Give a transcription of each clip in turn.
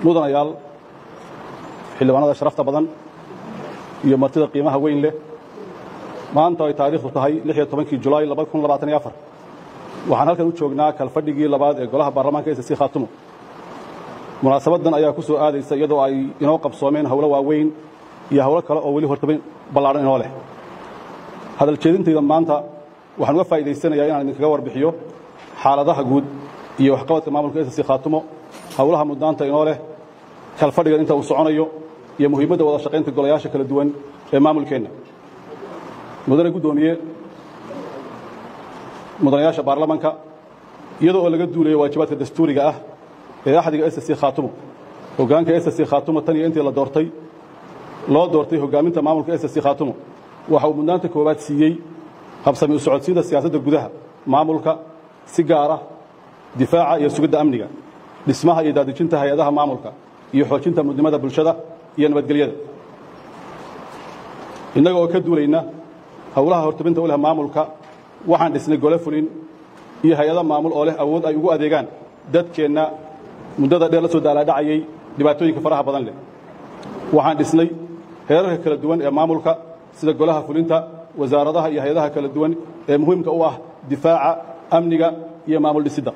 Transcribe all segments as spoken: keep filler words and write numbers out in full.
mudanayaal xildhibaanada sharafta badan iyo martida qiimaha weyn leh maanta ay taariikhdu tahay lix iyo tobankii Julaay laba kun labaatan iyo afar waxaan halkan u joognaa kalfadhigii labaad ee golaha baarlamaanka S S C Khaatumo munaasabadan ayaa ku soo aadaysa iyadoo ay inoo qabsoomeen hawlo waaweyn iyo hawlo kale oo weli hortabin ballaaran inoo leh hadal jeedintayda maanta waxaan uga faa'iideysanayaa inaan idinkaga warbixiyo xaaladaha guud iyo waxqabadka maamulka S S C Khaatumo hawlaha mudnaanta inoo leh kalfadhigan inta uu soconayo iyo muhiimadda wada shaqaynta golayaasha kala duwan ee maamulkeena mudane gudoomiye mudanayaasha baarlamaanka iyadoo oo laga duulayo waajibaadka dastuuriga ah ee axdiga S S C Khaatumo hoggaanka S S C Khaatumo tan iyo intii la doortay loo doortay hoggaaminta maamulka S S C Khaatumo waxa uu mudnaanta koowaad siiyey habsami u socodsiinta siyaasadda gudaha maamulka si gaar ah difaaca iyo sugidda amniga dhismaha iyo daadejinta hay-adaha maamulka iyo xoojinta midnimada bulshada iyo nabadgelyada innaga oo ka duulayna hawlaha hortabinta u leh maamulka waxaan dhisnay gole fulin iyo hay-ado maamul oo leh awood ay ugu adeegaan dadkeenna muddada dheer la soo daalaadhacayay dhibaatooyinka faraha badan leh waxaan dhisnay heerarka kala duwan ee maamulka sida golaha fulinta wasaaradaha iyo hay-adaha kala duwan ee muhiimka u ah difaaca amniga iyo maamul dhisidda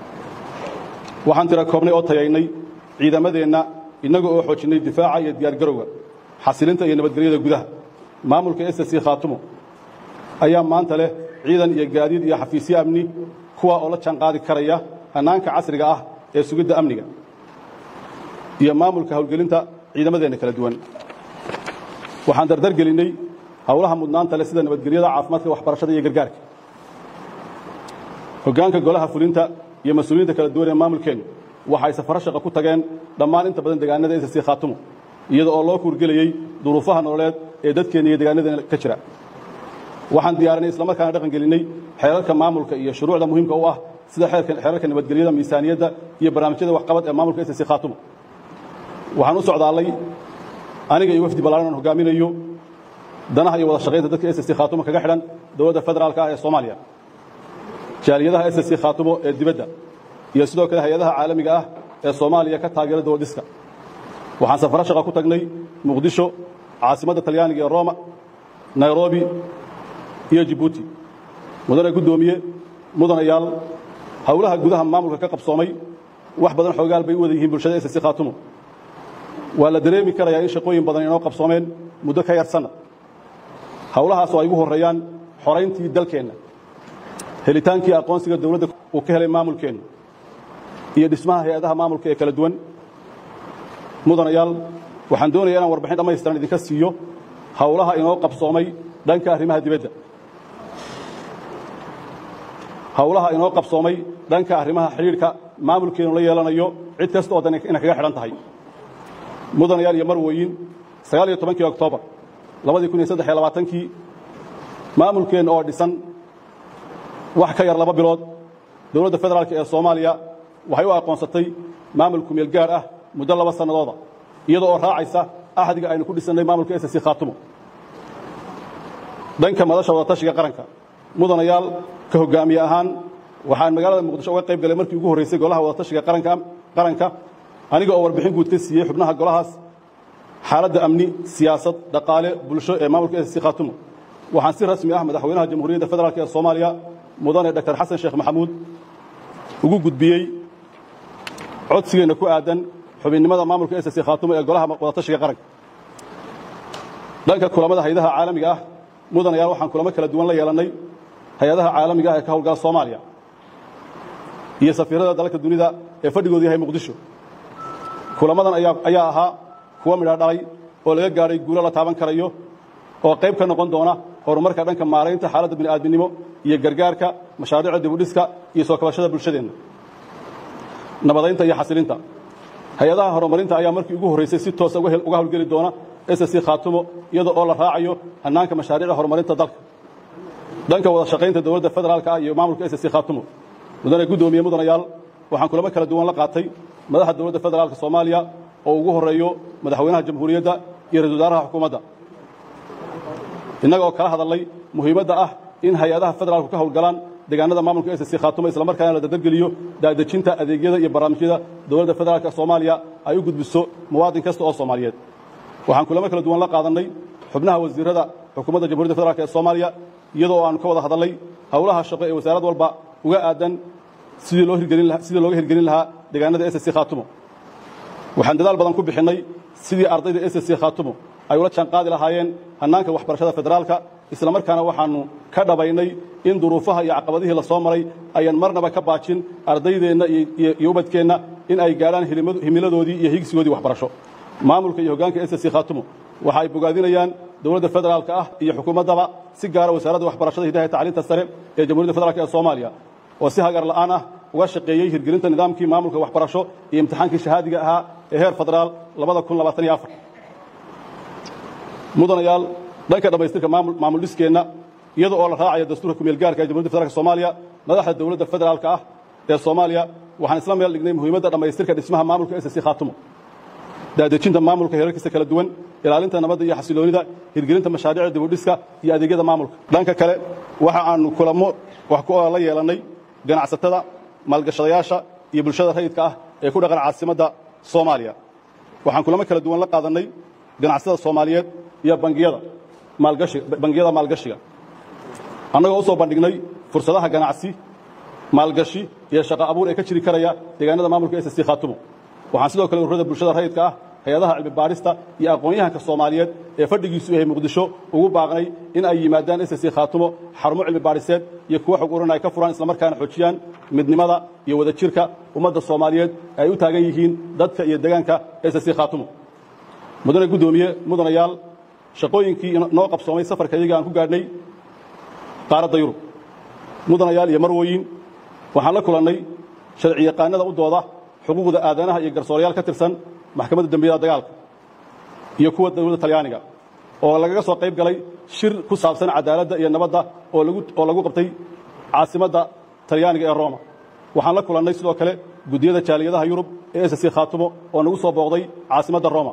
waxaan tira koobnay oo tayaynay ciidamadeenna innaga oo xoojinnay difaaca iyo diyaargarowga xasilinta iyo nabadgelyada gudaha maamulka S S C Khaatumo ayaa maanta leh ciidan iyo gaadiid iyo xafiisyo amni kuwa oo la jaanqaadi karaya hannaanka casriga ah ee sugidda amniga iyo maamulka howlgelinta ciidamadeenna kala duwan waxaan dardar gelinnay hawlaha mudnaanta leh sida nabadgelyada caafimaadka waxbarashada iyo gargaarka hoggaanka golaha fulinta iyo mas-uuliyiinta kala duwan ee maamulkeennu waxay safaro shaqo ku tageen dhammaan inta badan deegaanada S S C Khaatumo iyada oo loo kuurgelayey duruufaha nololeed ee dadkeenna iyo deegaanadeena ka jira waxaan diyaarinay isla markaana dhaqan gelinay xeerarka maamulka iyo shuruucda muhiimka u ah sida xeerarka nabadgelyada miisaaniyadda iyo barnaamijyada waxqabad ee maamulka S S C Khaatumo waxaan u socdaalay aniga iyo wafdi ballaaran aan hogaaminayo danaha iyo wada shaqaynta dadka S S C Khaatumo kaga xidhan dowladda federaalka ah ee Soomaaliya jaaliyadaha S S C Khaatumo ee dibadda iyo sidoo kale hay-adaha caalamiga ah ee Soomaaliya ka taageera dowladiska waxaan safaro shaqo ku tagnay Muqdisho caasimadda Talyaaniga ee Roma Nairobi iyo Djibouti mudane gudoomiye mudanayaal hawlaha gudaha maamulka ka qabsoomay wax badan xoogaal bay u wada yihiin bulshada S S C Khaatumo waa la dareemi karayaa in shaqooyin badan inoo qabsoomeen muddo ka yar sanad hawlahaas oo ay ugu horreeyaan xorayntii dalkeenna helitaankii aqoonsiga dowladda uu ka helay maamulkeenna iyo dhismaha hay-adaha maamulka ee kala duwan mudanayaal waxaan doonayaa inaan warbixin dhammaystiran idinka siiyo hawlaha inoo qabsoomay dhanka arrimaha dibadda hawlaha inoo qabsoomay dhanka arrimaha xidhiidhka maamulkeennu la yeelanayo cid kasta oo dan ina kaga xidhan tahay mudanayaal iyo marwooyin sagaal iyo tobankii oktoobar labadii kun iyo saddex iyo labaatankii maamulkeenna oo dhisan wax ka yar laba bilood dowladda federaalka ee Soomaaliya waxay u aqoonsatay maamul ku meel gaar ah muddo laba sanadooda iyadoo oo raacaysa ahdiga aynu ku dhisannay maamulka S S C Khaatumo dhanka madasha wada tashiga qaranka mudanayaal ka hogaamiye ahaan waxaan magaalada Muqdisho uga qayb galay markii ugu horeysay golaha wada tashiga qaranka qaranka aniga oo warbixin guud ka siiyey xubnaha golahaas xaaladda amni siyaasad dhaqaale bulsho ee maamulka S S C Khaatumo waxaan si rasmi ah madaxweynaha jamhuuriyadda federaalka ee Soomaaliya mudane Dr Xasan Sheekh Maxamuud ugu gudbiyey codsigeena ku aadan xubinnimada maamulka S S C Khaatumo ee golaha wada tashiga qaranka dhanka kulamada hay'adaha caalamiga ah mudanayaal waxaan kulamo kala duwan la yeelannay hay-adaha caalamiga ah ee ka howlgala Soomaaliya iyo safiirada dalalka dunida ee fadhigoodu yahay Muqdisho kulamadan ayaa ayaa ahaa kuwa midha dhalay oo laga gaaray guulo la taaban karayo oo qayb ka noqon doona horumarka dhanka maaraynta xaaladda bini'aadminimo iyo gargaarka mashaariicda dib u dhiska iyo soo kabashada bulshadeenna nabadaynta iyo xasilinta hay-adaha horumarinta ayaa markii ugu horreysay si toos uga howlgeli doona S S C Khaatumo iyada oo la raacayo hannaanka mashaariicda horumarinta dalka dhanka wada shaqaynta dowladda federaalka ah iyo maamulka S S C Khaatumo mudane gudoomiye mudanayaal waxaan kulamo kala duwan la qaatay madaxda dowladda federaalka Soomaaliya oo ugu horeeyo madaxweynaha jamhuuriyadda iyo ra'iisul wasaaraha xukuumadda innaga oo kala hadalay muhiimadda ah in hay-adaha federaalku ka howlgalaan deegaanada maamulka S S C Khaatumo isla markaana la dadgeliyo daadejinta adeegyada iyo barnaamijyada dowladda federaalka Soomaaliya ay u gudbiso muwaadin kasta oo Soomaaliyeed waxaan kulamo kala duwan la qaadanay xubnaha wasiirada xukuumadda Jamhuuriyadda Federaalka ee Soomaaliya iyadoo aan ka wada hadalay hawlaha shaqo ee wasaarad walba uga aadan sidii loo hirgelin lahaa sidii looga hirgelin lahaa deegaanada S S C Khaatumo waxaan dadaal badan ku bixinay sidii ardayda S S C Khaatumo ay ula jaan qaadi lahaayeen hannaanka waxbarashada federaalka isla markaana waxaanu ka dhabaynay in duruufaha iyo caqabadihii la soo maray ayaan marnaba ka baajin ardaydeena iyo ubadkeena in ay gaaraan himiladoodii iyo higsigoodii waxbarasho maamulka iyo hoggaanka S S C Khaatumo waxa ay bogaadinayaan dawladda federaalka ah iyo xukuumaddaba si gaar ah wasaaradda waxbarashada hidaha tacliinta sare ee Jamhuuriyadda Federaalka ee Soomaaliya oo si hagar la'aan ah uga shaqeeyay hirgelinta nidaamkii maamulka waxbarasho iyo imtixaankii shahaadiga ahaa ee heer federaal laba kun labaatan iyo afar mudanayaal dhanka dhamaystirka maamul dhiskeena iyada oo la raacayo dastuurka kumeel gaarka ee Jamhuuriyadda Federaalka Soomaaliya madaxda dawladda federaalka ah ee Soomaaliya waxaan isla meel dhignay muhiimadda dhamaystirka dhismaha maamulka S S C Khaatumo daadejinta maamulka heerarkiisa kala duwan ilaalinta nabadda iyo xasiloonida hirgelinta mashaariicda dib u dhiska iyo adeegyada maamulka dhanka kale waxa aanu kulamo wax ku la yeelanay ganacsatada maalgashadayaasha iyo bulshada rayidka ah ee ku dhaqan caasimadda Soomaaliya waxaan kulamo kala duwan la qaadanay ganacsatada Soomaaliyeed iyo bangiyada maalgashi bangiyada maalgashiga annagoo soo bandhignay fursadaha ganacsi maalgashi iyo shaqo abuur ee ka jiri karaya deegaanada maamulka S S C Khaatumo waxaan sidoo kale ururada bulshada rayidka ah hay'adaha cilmi baarista iyo aqoon-yahanka Soomaaliyeed ee fadhigiisu yahay Muqdisho ugu baaqnay in ay yimaadaan S S C Khaatumo xarumo cilmi baariseed iyo kuwa xog ururin ay ka furaan isla markaana xoojiyaan midnimada iyo wadajirka ummadda Soomaaliyeed ay u taagan yihiin dadka iyo deegaanka S S C Khaatumo mudane gudoomiye mudanayaal shaqooyinkii noo qabsoomay safarka iyaga aan ku gaadhnay qaaradda Yurub mudanayaal iyo marwooyin waxaan la kulannay sharci yaqaanada u dooda xuquuqda aadanaha iyo garsoorayaal ka tirsan maxkamadda dambiyada dagaalka iyo kuwa dawladda Talyaaniga oo laga soo qayb galay shir ku saabsan cadaaladda iyo nabadda oo lagu oo lagu qabtay caasimadda Talyaaniga ee Roma waxaan la kulannay sidoo kale gudiyada jaaliyadaha Yurub ee S S C Khaatumo oo nagu soo booqday caasimadda Roma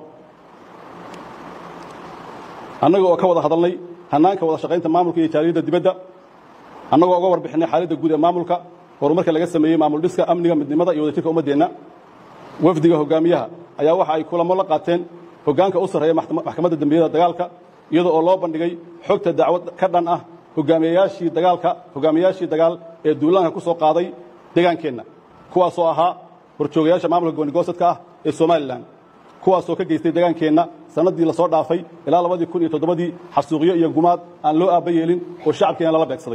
annaga oo ka wada hadalnay hannaanka wada shaqaynta maamulka iyo jaaliyadda dibadda annagoo uga warbixinay xaaladda guud ee maamulka horumarka laga sameeyay maamul dhiska amniga midnimada iyo wadajirka ummaddeena wafdiga hogaamiyaha ayaa waxa ay kulamo la qaateen hoggaanka u sarreeya maxkamadda dambiyada dagaalka iyadoo oo loo bandhigay xogta dacwad ka dhan ah hogaamiyayaashii dagaalka hogaamiyayaashii dagaal ee duulaanka ku soo qaaday deegaankeenna kuwaasoo ahaa horjoogayaasha maamulka gooni-goosadka ah ee Somaliland kuwaasoo ka geystay deegaankeenna sanadii la soo dhaafay ilaa labadii kun iyo toddobadii xasuuqyo iyo gumaad aan loo aaba yeelin oo shacabkeena lala beegsaday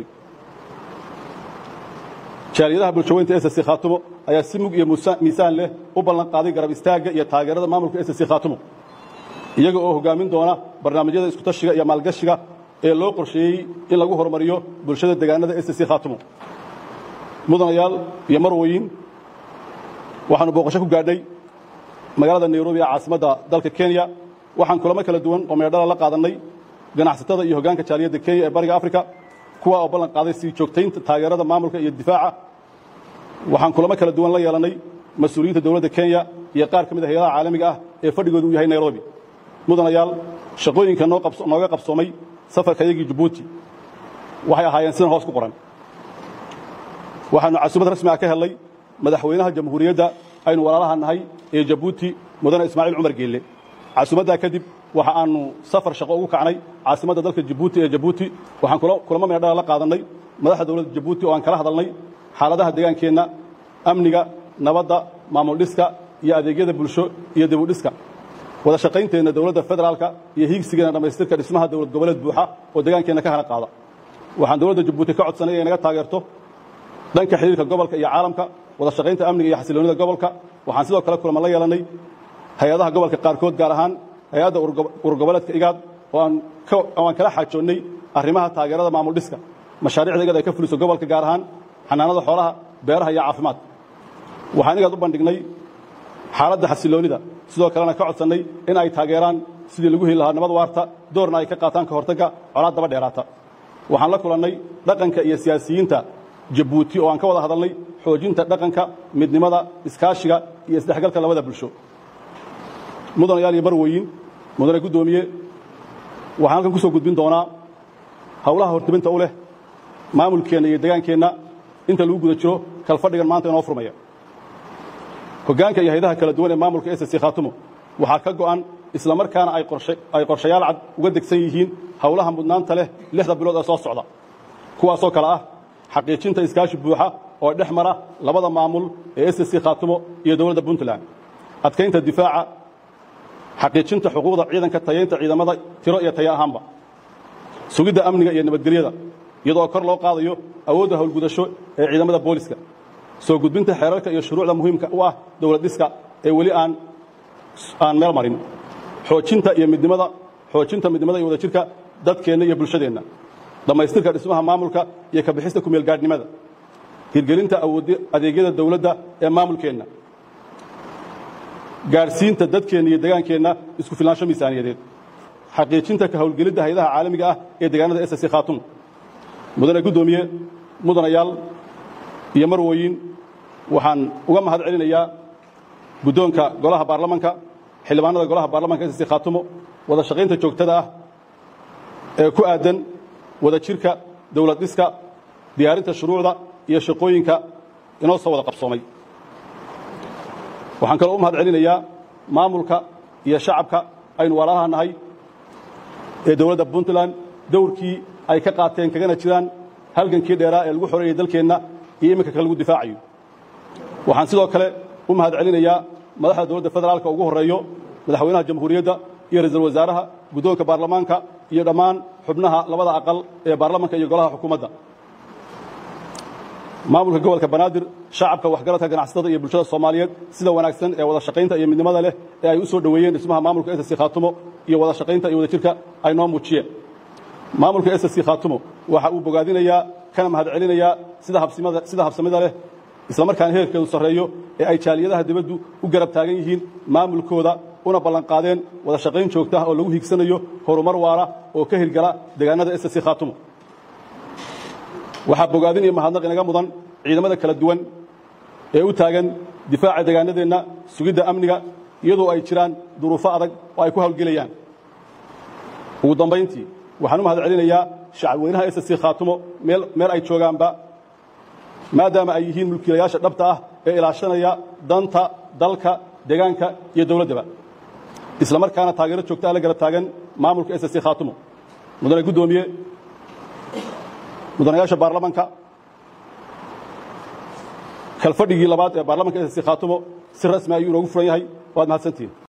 jaaliyadaha bulshooyinka S S C Khaatumo ayaa si mug iyo miisaan leh u ballan qaaday garab istaaga iyo taageerada maamulka S S C Khaatumo iyaga oo hogaamin doona barnaamijyada isku tashiga iyo maalgashiga ee loo qorsheeyay in lagu horumariyo bulshada deegaanada S S C Khaatumo mudanayaal iyo marwooyin waxaanu booqasho ku gaadhay magaalada Nairobi ee caasimadda dalka Kenya waxaan kulamo kala duwan oo meedhala la qaadanay ganacsatada iyo hoggaanka jaaliyadda Kenya ee bariga Afrika kuwa oo ballan qaaday si joogtaynta taageerada maamulka iyo difaaca waxaan kulamo kala duwan la yeelanay mas'uuliyiinta dawladda Kenya iyo qaar kamid ah hay'adaha caalamiga ah ee fadhigoodu yahay Nairobi mudanayaal shaqooyinka noo qabso nooga qabsoomay safarkayagii Djibouti waxay ahaayeen sidan hoos ku qoran waxaanu casuumad rasmi ah ka helay madaxweynaha jamhuuriyadda aynu walaalaha nahay ee Djibouti mudane Ismaaciil Cumar Geelle casuumadda kadib waxa aanu safar shaqo ugu kacnay caasimadda dalka Djibouti ee Djibouti waxaan kulamo meedhala la qaadanay madaxda dawladda Djibouti oo aan kala hadalnay xaaladaha deegaankeenna amniga nabadda maamul dhiska iyo adeegyada bulsho iyo dib u dhiska wada shaqaynteena dawladda federaalka iyo higsigeena dhamaystirka dhismaha dawlad goboleed buuxa oo deegaankeenna ka hana qaada waxaan dawladda Djibouti ka codsanay inay naga taageerto dhanka xiriirka gobolka iyo caalamka wada shaqaynta amniga iyo xasiloonida gobolka waxaan sidoo kale kulamo la yeelanay hay'adaha gobolka qaarkood gaar ahaan hay'adda urgoboleedka igaad oo aan ka aan kala xaajoonay arrimaha taageerada maamul dhiska mashaariicda igaad ay ka fuliso gobolka gaar ahaan xanaanada xoolaha beeraha iyo caafimaad waxaan igaad u bandhignay xaaladda xasiloonida sidoo kalena ka codsanay in ay taageeraan sidii lagu heli lahaa nabad waarta doorna ay ka qaataan ka hortagga colaad daba dheeraata waxaan la kulannay dhaqanka iyo siyaasiyiinta Djibouti oo aan ka wada hadalnay xoojinta dhaqanka midnimada iskaashiga iyo isdhexgalka labada bulsho mudanayaal iyo marwooyin mudane gudoomiye waxaan halkan ku soo gudbin doonaa hawlaha hortibinta u leh maamulkeena iyo deegaankeenna inta lagu guda jiro kal fadhigan maanta inoo furmaya hoggaanka iyo hay'adaha kala duwan ee maamulka S C Khaatumo waxaa ka go'an isla markaana ay qorshe ay qorshayaal cad uga degsan yihiin hawlaha mudnaanta leh lixda bilood ee soo socda kuwaasoo kala ah xaqiijinta iskaashi buuxa oo dhex mara labada maamul ee S C Khaatumo iyo dawladda Puntland adkeynta difaaca xaqiijinta xuquuqda ciidanka tayeynta ciidamada tiro iyo tayo ahaanba sugidda amniga iyo nabadgelyada iyadoo kor loo qaadayo awoodda howlgudasho ee ciidamada booliska soo gudbinta xeerarka iyo shuruucda muhiimka u ah dawlad dhiska ee weli aan aan meel marin xoojinta iyo midnimada xoojinta midnimada iyo wadajirka dadkeena iyo bulshadeenna dhamaystirka dhismaha maamulka iyo ka bixista ku meel gaadhnimada hirgelinta awoodda adeegyada dawladda ee maamulkeena gaarsiinta dadkeena iyo deegaankeenna isku filnaansho miisaaniyadeed xaqiijinta ka howlgelidda hay'adaha caalamiga ah ee deegaanada S C Khaatumo mudane gudoomiye mudanayaal iyo marwooyin waxaan uga mahad celinayaa guddoonka golaha baarlamaanka xildhibaanada golaha baarlamaanka S C Khaatumo wada shaqaynta joogtada ah ee ku aadan wada jirka dawlad dhiska diyaarinta shuruucda iyo shaqooyinka inoo soo wada qabsoomay waxaan kaloo u mahad celinayaa maamulka iyo shacabka aynu walaalaha nahay ee dawladda Puntland dowrkii ay ka qaateen kagana jiraan halgankii dheeraa ee lagu xoreeyay dalkeenna iyo iminka kale lagu difaacayo waxaan sidoo kale u mahad celinayaa madaxda dawladda federaalka ugu horeeyo madaxweynaha jamhuuriyadda iyo ra'iisul wasaaraha guddoonka baarlamaanka iyo dhammaan xubnaha labada aqal ee baarlamaanka iyo golaha xukuumadda maamulka gobolka Banaadir shacabka waxgaradka ganacsatada iyo bulshada Soomaaliyeed sida wanaagsan ee wada shaqaynta iyo midnimada leh ee ay u soo dhaweeyeen dhismaha maamulka S C Khaatumo iyo wada shaqaynta iyo wadajirka ay noo muujiyeen maamulka S C Khaatumo waxa uu bogaadinayaa kana mahad celinayaa sida habsimada sida habsamada leh isla markaana heerkeedu sareeyo ee ay jaaliyadaha dibaddu u garab taagan yihiin maamulkooda una ballan qaadeen wada shaqayn joogto ah oo lagu higsanayo horumar waara oo ka hirgala deegaanada S C Khaatumo waxa bogaadin iyo mahadnaq inaga mudan ciidamada kala duwan ee u taagan difaaca deegaanadeenna sugidda amniga iyadoo ay jiraan duruufo adag oo ay ku hawlgelayaan ugu dambeyntii waxaan u mahad celinayaa shacabweynaha S C Khaatumo meel meel ay joogaanba maadaama ay yihiin mulkiilayaasha dhabta ah ee ilaashanaya danta dalka deegaanka iyo dawladdaba isla markaana taageero joogto ah la garab taagan maamulka S C Khaatumo mudane gudoomiye mudanayaasha baarlamaanka kalfadhigii labaad ee baarlamaanka S C Khaatumo si rasmi ah ayuu ugu furan yahay waad mahadsantihiin